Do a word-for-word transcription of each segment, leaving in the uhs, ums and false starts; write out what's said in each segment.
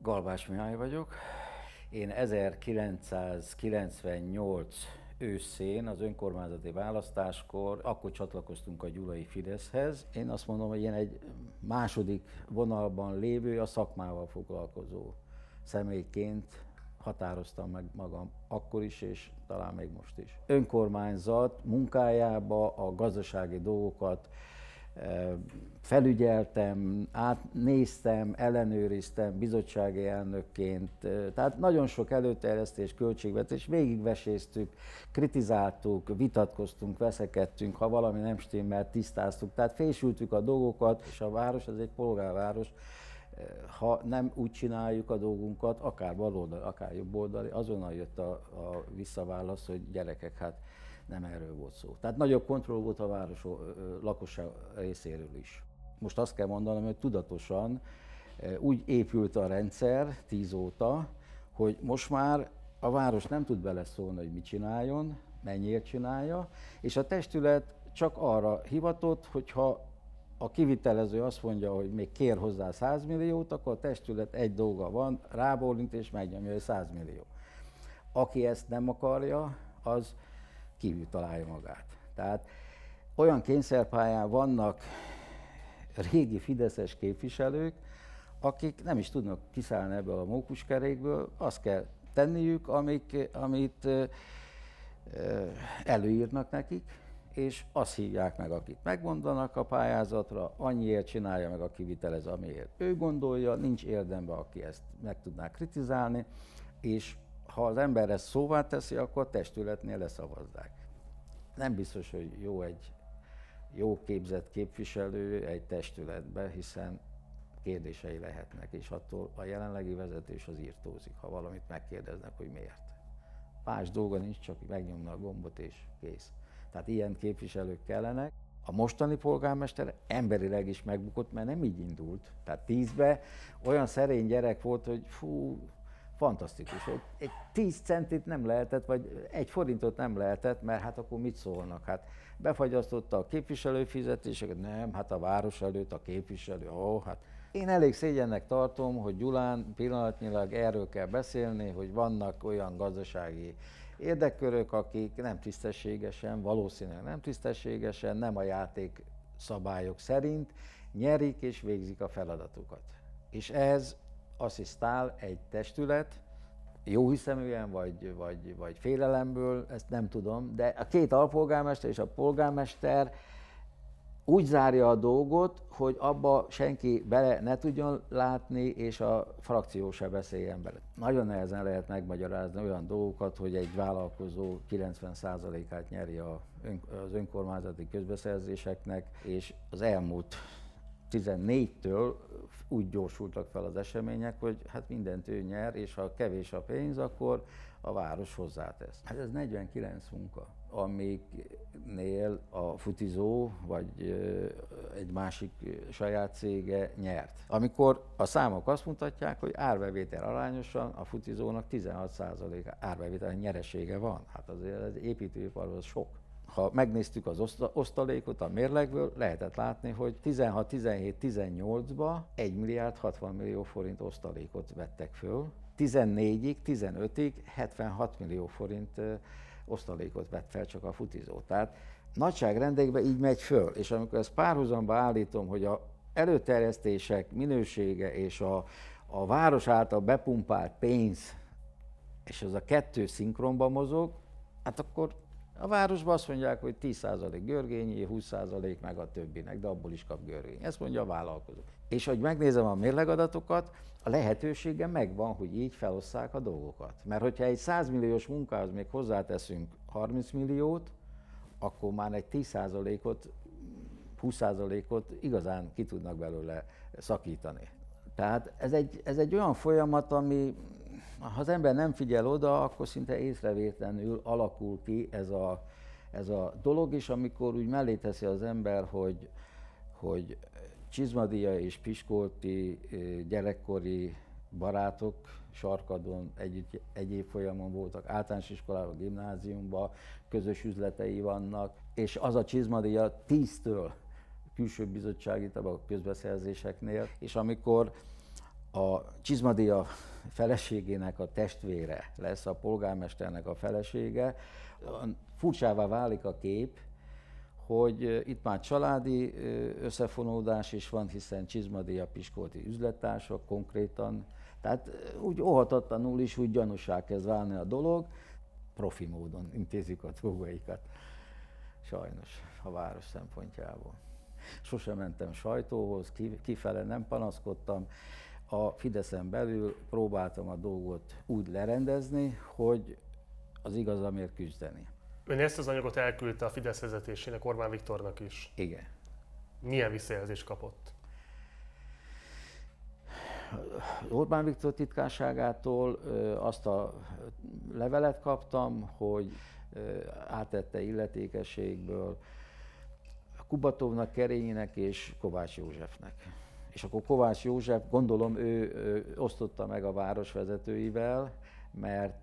Galbás Mihály vagyok. Én ezerkilencszázkilencvennyolc őszén az önkormányzati választáskor, akkor csatlakoztunk a gyulai Fideszhez. Én azt mondom, hogy én egy második vonalban lévő, a szakmával foglalkozó személyként határoztam meg magam akkor is, és talán még most is. Önkormányzat munkájába a gazdasági dolgokat felügyeltem, átnéztem, ellenőriztem bizottsági elnökként, tehát nagyon sok előterjesztés, költségvetés, végigveséztük, kritizáltuk, vitatkoztunk, veszekedtünk, ha valami nem stimmelt, tisztáztuk, tehát fésültük a dolgokat, és a város, ez egy polgárváros, ha nem úgy csináljuk a dolgunkat, akár baloldali, akár jobboldali, azonnal jött a, a visszaválasz, hogy gyerekek, hát nem erről volt szó. Tehát nagyobb kontroll volt a város lakosság részéről is. Most azt kell mondanom, hogy tudatosan úgy épült a rendszer tíz óta, hogy most már a város nem tud beleszólni, hogy mit csináljon, mennyiért csinálja, és a testület csak arra hivatott, hogyha a kivitelező azt mondja, hogy még kér hozzá száz milliót, akkor a testület egy dolga van, rábólint és megnyomja, hogy száz millió. Aki ezt nem akarja, az kívül találja magát. Tehát olyan kényszerpályán vannak régi fideszes képviselők, akik nem is tudnak kiszállni ebből a mókuskerékből, azt kell tenniük, amik, amit előírnak nekik, és azt hívják meg, akit megmondanak a pályázatra, annyiért csinálja meg a kivitelez, amiért ő gondolja, nincs érdemben, aki ezt meg tudná kritizálni, és ha az ember ezt szóvá teszi, akkor a testületnél leszavazzák. Nem biztos, hogy jó egy jó képzett képviselő egy testületbe, hiszen kérdései lehetnek, és attól a jelenlegi vezetés az írtózik, ha valamit megkérdeznek, hogy miért. Más dolga nincs, csak megnyomna a gombot és kész. Tehát ilyen képviselők kellenek. A mostani polgármester emberileg is megbukott, mert nem így indult. Tehát tízbe olyan szerény gyerek volt, hogy fú, fantasztikus. Egy, egy tíz centit nem lehetett, vagy egy forintot nem lehetett, mert hát akkor mit szólnak? Hát befagyasztotta a képviselőfizetéseket, nem, hát a város előtt a képviselő, ó, hát. Én elég szégyennek tartom, hogy Gyulán pillanatnyilag erről kell beszélni, hogy vannak olyan gazdasági érdekkörök, akik nem tisztességesen, valószínűleg nem tisztességesen, nem a játék szabályok szerint nyerik és végzik a feladatukat. És ez asszisztál egy testület, jóhiszeműen vagy, vagy, vagy félelemből, ezt nem tudom, de a két alpolgármester és a polgármester úgy zárja a dolgot, hogy abba senki bele ne tudjon látni, és a frakció se beszéljen bele. Nagyon nehezen lehet megmagyarázni olyan dolgokat, hogy egy vállalkozó kilencven százalékát nyeri az önkormányzati közbeszerzéseknek, és az elmúlt tizennégytől úgy gyorsultak fel az események, hogy hát mindent ő nyer, és ha kevés a pénz, akkor a város hozzátesz. Hát ez negyvenkilenc munka, amiknél a futizó vagy egy másik saját cége nyert. Amikor a számok azt mutatják, hogy árbevétel arányosan a futizónak tizenhat százalék árbevétel nyeresége van, hát azért az építőiparban az sok. Ha megnéztük az osztalékot a mérlegből, lehetett látni, hogy tizenhat, tizenhét, tizennyolcba egy milliárd hatvan millió forint osztalékot vettek föl, tizennégyig, tizenötig hetvenhat millió forint osztalékot vett fel csak a futizó. Tehát nagyságrendekben így megy föl, és amikor ezt párhuzamba állítom, hogy az előterjesztések minősége és a, a város által bepumpált pénz, és ez a kettő szinkronban mozog, hát akkor a városban azt mondják, hogy tíz százalék Görgényi, húsz százalék meg a többinek, de abból is kap Görgény. Ezt mondja a vállalkozó. És hogy megnézem a mérlegadatokat, a lehetősége megvan, hogy így felosszák a dolgokat. Mert hogyha egy száz milliós munkához még hozzáteszünk harminc milliót, akkor már egy tíz százalékot, húsz százalékot igazán ki tudnak belőle szakítani. Tehát ez egy, ez egy olyan folyamat, ami ha az ember nem figyel oda, akkor szinte észrevétlenül alakul ki ez a, ez a dolog, és amikor úgy mellé teszi az ember, hogy, hogy Csizmadia és Piskolti gyerekkori barátok Sarkadon együtt, egy évfolyamon voltak, általános iskolában, gimnáziumban, közös üzletei vannak, és az a Csizmadia tíztől külső bizottsági tabak közbeszerzéseknél, és amikor A Csizmadia feleségének a testvére lesz a polgármesternek a felesége. Furcsává válik a kép, hogy itt már családi összefonódás is van, hiszen Csizmadia piskolti üzlettársak konkrétan. Tehát úgy óhatatlanul is úgy gyanúsá kezd válni a dolog, profi módon intézik a dolgaikat. Sajnos a város szempontjából. Sosem mentem sajtóhoz, kifele nem panaszkodtam. A Fideszen belül próbáltam a dolgot úgy lerendezni, hogy az igazamért küzdeni. Ön ezt az anyagot elküldte a Fidesz vezetésének, Orbán Viktornak is. Igen. Milyen visszajelzést kapott? Orbán Viktor titkárságától azt a levelet kaptam, hogy átette illetékességből Kubatovnak, Kerényinek és Kovács Józsefnek. És akkor Kovács József, gondolom ő, ő osztotta meg a város vezetőivel, mert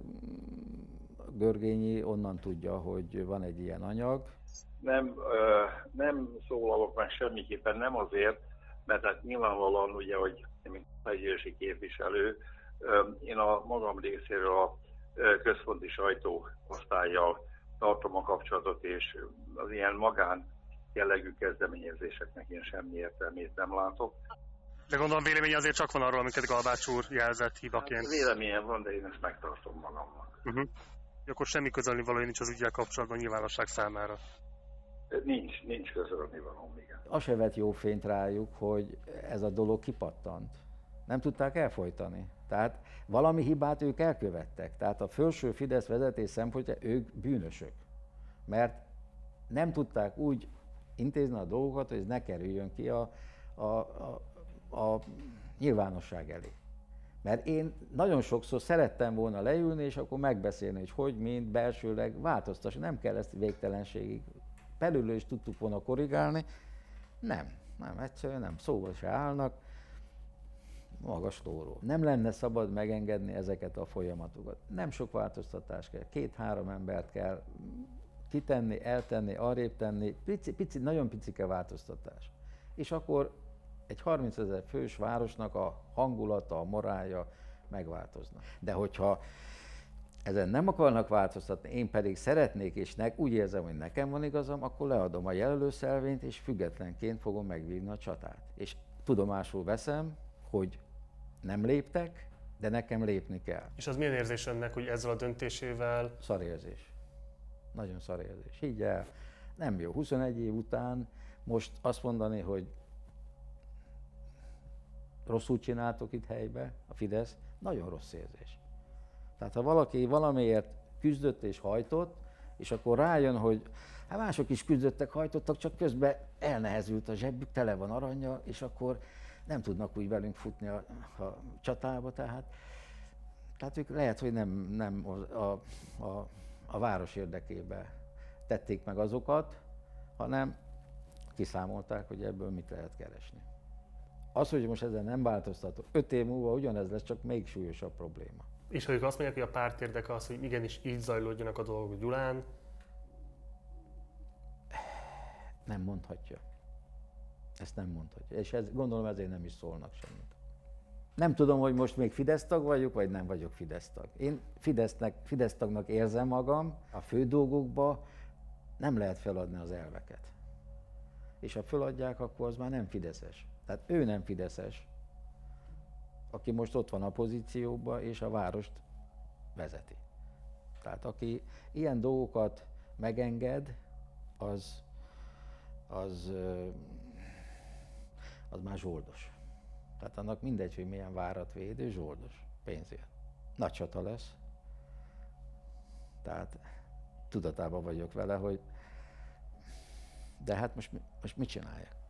Görgényi onnan tudja, hogy van egy ilyen anyag. Nem, nem szólalok meg semmiképpen, nem azért, mert hát nyilvánvalóan ugye, hogy mint egyési képviselő, én a magam részéről a központi sajtóosztállyal tartom a kapcsolatot, és az ilyen magán jellegű kezdeményezéseknek én semmi értelmét nem látok. De gondolom véleménye azért csak van arról, amiket Galbács úr jelzett hibaként. Hát, véleményem van, de én ezt megtartom magamnak. Uh-huh. Akkor semmi közölni valója nincs az ügyel kapcsolatban nyilvánosság számára? Nincs, nincs közölni való, igen. Az se vett jó fényt rájuk, hogy ez a dolog kipattant. Nem tudták elfojtani. Tehát valami hibát ők elkövettek. Tehát a felső Fidesz vezetés szempontja ők bűnösök. Mert nem tudták úgy intézni a dolgokat, hogy ez ne kerüljön ki a, a, a, a nyilvánosság elé. Mert én nagyon sokszor szerettem volna leülni, és akkor megbeszélni, hogy hogy, mint belsőleg változtasson. Nem kell ezt végtelenségig. Belülről is tudtuk volna korrigálni. Nem, nem, egyszerűen nem. Szóval se állnak. Magas lóról. Nem lenne szabad megengedni ezeket a folyamatokat. Nem sok változtatás kell. Két-három embert kell kitenni, eltenni, arrébb tenni. Pici, pici, nagyon picike változtatás. És akkor egy harmincezer fős városnak a hangulata, a morálja megváltozna. De hogyha ezen nem akarnak változtatni, én pedig szeretnék, és ne, úgy érzem, hogy nekem van igazam, akkor leadom a jelölőszelvényt, és függetlenként fogom megvívni a csatát. És tudomásul veszem, hogy nem léptek, de nekem lépni kell. És az milyen érzés önnek, hogy ezzel a döntésével... Szarérzés. Nagyon szarérzés. Higgy el, nem jó. huszonegy év után most azt mondani, hogy rosszul csináltok itt helybe, a Fidesz, nagyon rossz érzés. Tehát ha valaki valamiért küzdött és hajtott, és akkor rájön, hogy hát mások is küzdöttek, hajtottak, csak közben elnehezült a zsebbük, tele van aranya, és akkor nem tudnak úgy velünk futni a, a csatába, tehát, tehát ők lehet, hogy nem, nem a, a, a, a város érdekében tették meg azokat, hanem kiszámolták, hogy ebből mit lehet keresni. Az, hogy most ezen nem változtatok, öt év múlva ugyanez lesz, csak még súlyosabb probléma. És ha ők azt mondják, hogy a párt érdeke az, hogy igenis így zajlódjanak a dolgok Gyulán? Nem mondhatja. Ezt nem mondhatja. És ez, gondolom ezért nem is szólnak semmit. Nem tudom, hogy most még Fidesz tag vagyok, vagy nem vagyok Fidesz tag. Én Fidesznek, Fidesz tagnak érzem magam, a fő dolgokba nem lehet feladni az elveket. És ha feladják, akkor az már nem fideszes. Tehát ő nem fideszes, aki most ott van a pozícióban, és a várost vezeti. Tehát aki ilyen dolgokat megenged, az, az, az már zsoldos. Tehát annak mindegy, hogy milyen várat véd, ő zsoldos pénzért. Nagy csata lesz. Tehát tudatában vagyok vele, hogy de hát most, most mit csinálják?